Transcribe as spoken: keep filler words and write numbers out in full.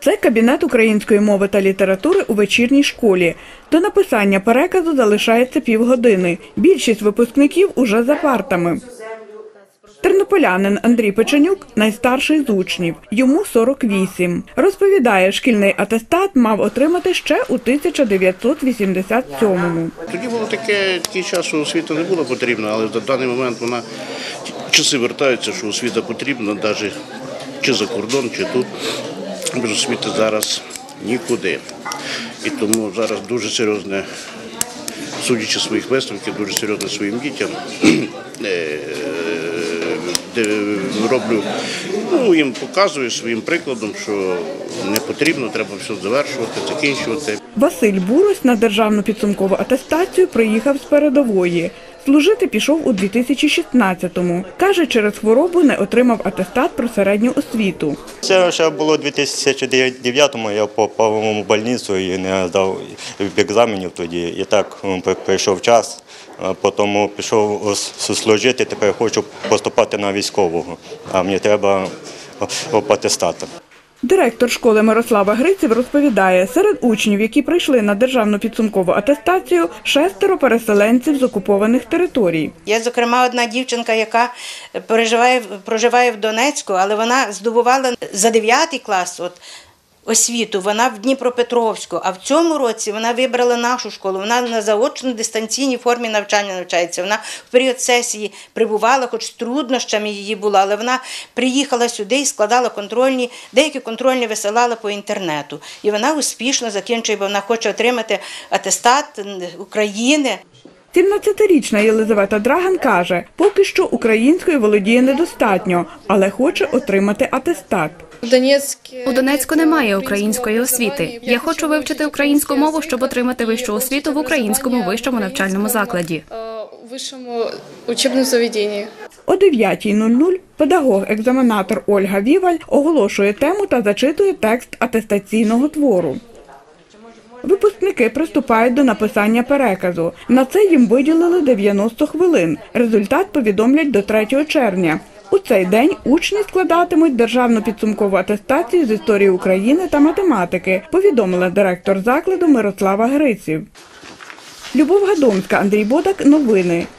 Це кабінет української мови та літератури у вечірній школі. До написання переказу залишається півгодини. Більшість випускників уже за партами. Тернополянин Андрій Печенюк – найстарший з учнів. Йому сорок вісім. Розповідає, шкільний атестат мав отримати ще у тисяча дев'ятсот вісімдесят сьомому. Тоді було таке, такий час, що освіта не була потрібна, але в даний момент вона, часи вертаються, що освіта потрібна, навіть чи за кордон, чи тут. Без освіти зараз нікуди. І тому зараз дуже серйозне, судячи своїх висновків, дуже серйозно своїм дітям роблю, ну, їм показую своїм прикладом, що не потрібно, треба все завершувати, закінчувати. Василь Бурось на державну підсумкову атестацію приїхав з передової. Служити пішов у дві тисячі шістнадцятому. Каже, через хворобу не отримав атестат про середню освіту. Це ще було у дві тисячі дев'ятому, я попав у больницю і не здав екзаменів тоді. І так прийшов час, потім пішов служити, тепер хочу поступати на військового, а мені треба атестат. Директор школи Мирослава Гриців розповідає, серед учнів, які прийшли на державну підсумкову атестацію, шестеро переселенців з окупованих територій. Є, зокрема, одна дівчинка, яка проживає, проживає в Донецьку, але вона здобувала за дев'ятий клас от, освіту, вона в Дніпропетровську, а в цьому році вона вибрала нашу школу, вона на заочно-дистанційній формі навчання навчається. Вона в період сесії прибувала, хоч з труднощами її було, але вона приїхала сюди і складала контрольні, деякі контрольні висилала по інтернету. І вона успішно закінчує, бо вона хоче отримати атестат України. сімнадцятирічна Єлизавета Драган каже, поки що української володіє недостатньо, але хоче отримати атестат. У Донецьку немає української освіти. Я хочу вивчити українську мову, щоб отримати вищу освіту в українському вищому навчальному закладі. О дев'ятій нуль нуль педагог-екзаменатор Ольга Віваль оголошує тему та зачитує текст атестаційного твору. Випускники приступають до написання переказу. На це їм виділили дев'яносто хвилин. Результат повідомлять до третього червня. У цей день учні складатимуть державну підсумкову атестацію з історії України та математики, повідомила директор закладу Мирослава Гриців. Любов Гадомська, Андрій Бодак. Новини.